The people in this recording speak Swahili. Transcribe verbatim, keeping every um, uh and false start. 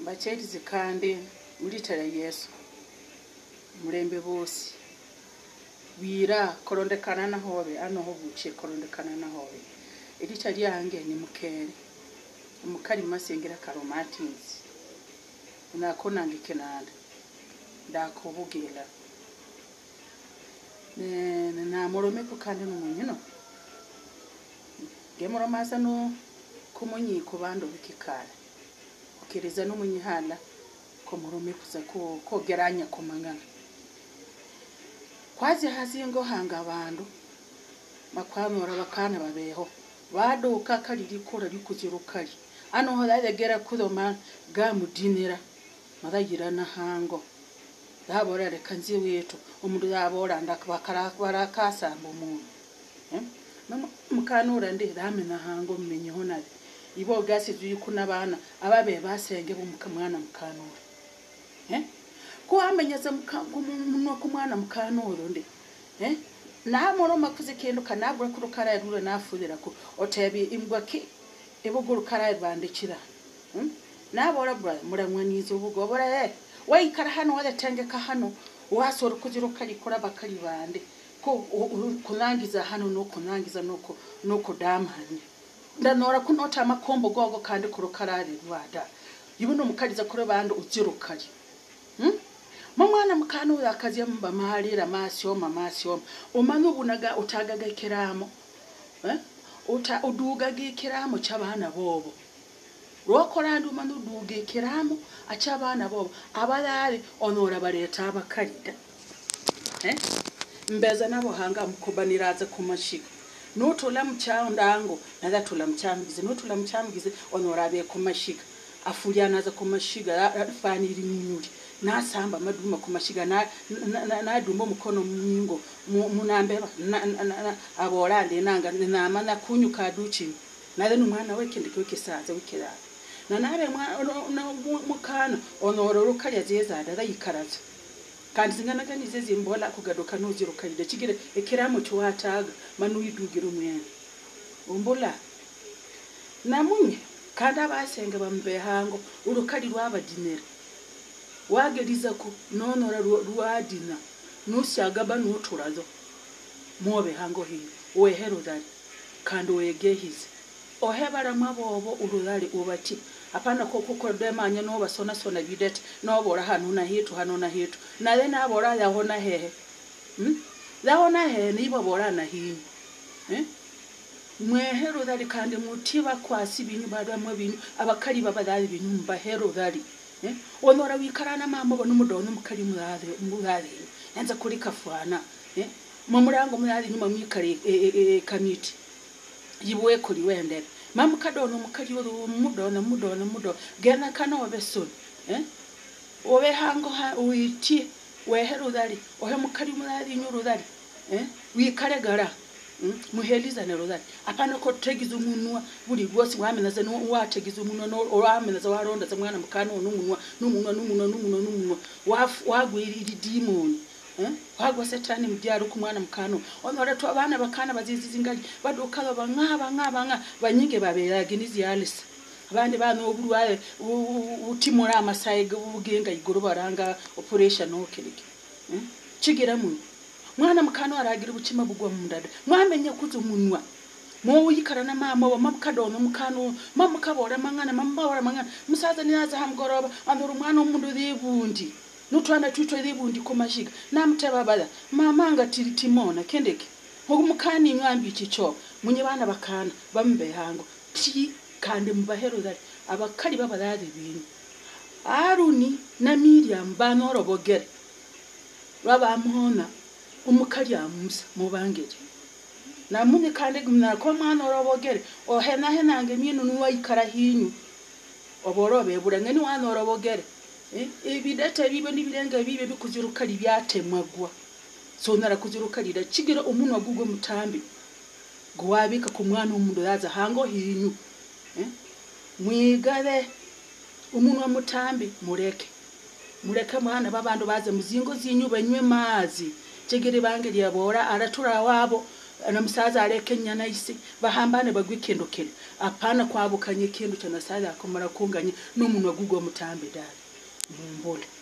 bacheti zikande mulitara Yesu mulembe bosi wira korondekana na hobe ano ho buce korondekana na hobe elitari yange ni mukere umukari masengera Calrolyne Martins unakona ngikenanda ndakubugela ne na morome kukande n'umunyino gemoro masano kumunyi kubando bikikala ukereza n'umunyihala ko morome kuza ko kogeranya komangana kwazi hazingo hanga abantu makwamora bakana babeho baduka kali likora likuzirukali ano hodagera kudoma gamudinira madagira na hango dabora reka nzi wetu umundu yabora ndakabakara barakasa mu eh mukanura ndi dame na hango mmenye honale ibo gasi zuyikuna bana ababe basenge bumukamwana mukanura eh ko amenyeza mukagumunwa kumwana mukanura ndi eh na moro makuze kendo kanabura kurukara rure nafudira ko otebi imbwaki ebuguru kara bandikira hm nabora bra muramwanizo ubugobora eh wayikara hano wadatengeka hano wasora kuziruka likora bakari bande ko kunangiza hano no kunangiza noko noko damanye ndanora kunota makombo gogo kandi kurukarare rwada yibuno mukariza kure bande uzirukari hm mwana mukano yakazi mba maharira masyo mamasyo umanu bunaga utagaga kiramo eh uta uduga gikiramo cy'abana bobo rokorandi umanu duga ikiramo acabana bobo abalari onora bareta abakarida eh mbeza nabo hanga mukubaniraza kumashiga nutula mcyandango nagatula mcyambize nutula mcyambize onora abe kumashiga afurianaza kumashiga afanira imyuri nasamba maduma kumashiga na na dumbo mukono mwingo munambeba aborande nanga nama nakunyuka duchi nale numwana wekende kwekisaza wikira na nabe mukana onoro rukarya zeza ndayikaraza kandi zingana ganize zimbola kugadoka nozirukaride kigire ekiramo cywataga manu yidugira umwene umbula namunye kandi abasenga bambe hango urukari rwabadinera wageriza ko nonora ruadina nusyagaba nuturazo mobe hango hi weherodari kandi wegehize ohebara mabobo urudari ubati apana ko kuko demanya no basona sona bidete no bora hanu na hitu hanu na hitu na le na bora yaho na hehe hm yaho na hehe ni bora na hi eh mweherodari kandi mutiba kwasi binyu badwa mo binyu abakari babadari binyu mba herodari eh onora wikarana mama bona umudono mukari murare murare yanza kuri kafana eh mu murango murare nyuma mwikari kamiti yibuwe kuri wende mama kadono mukari wo mudono mudono mudo gena kana obeson eh obe hango ha uiti weherudari ohe mukari murare nyurudari eh wikare gara muheliza nerozari apana ko tegiza umunwa buri rwose wamenaza no wategiza umunwa no wamenaza waronda za mwana mukano n'umunwa n'umunwa n'umunwa n'umunwa n'umunwa wagwirira demon eh wagwa satani mubyaro ku mwana mukano onora to abana bakana baziziza ingali badukala bankaba nkaba nka banyige baberaga iniziyalisa abandi bana oburwaye utimura amasayiga ubugenga iguru baranga operation okereke eh kigira mu mwana mukano aragira ubucima bugwa mu ndada mwamenye kuza umunwa mo uyikarana mama wa makadono mukano mama kabora mangana mama bora mangana musaza nyaza hamgoroba anduru mwana umundu ribundi nutwana twitwa ribundi komashiga namuteba bala mama ngatiri timona kendeke ngo mukani ngambi cico munye bana bakana bambe hango ti kandi mubaherudari abakari babadari bintu Aruni na Miriam banorobogere babamhona umukari amusa mubangere namunye kandi gumna ko mwana orobogere ohena henange minu nuwayikara hinyu oborobe buranga ni wana orobogere eh ibidete bibe nibirenga bibe bikuzirukari byatemagwa so nara kuzirukarira kigira umuntu wagugwe mutambi gwabika ku mwana w'umuntu yaza hango hinyu eh mwigare umuntu wa mutambi mureke mureke mwana babando baze muzingo zinyu banywe mazi kigire bangeri yabora aratura wabo na msaza aleke nyana isi bahambane bagwe kendo kendo apana kwabukanye kendo cyana saza akomara kunganye n'umuntu wagugo mutambe dali mumbole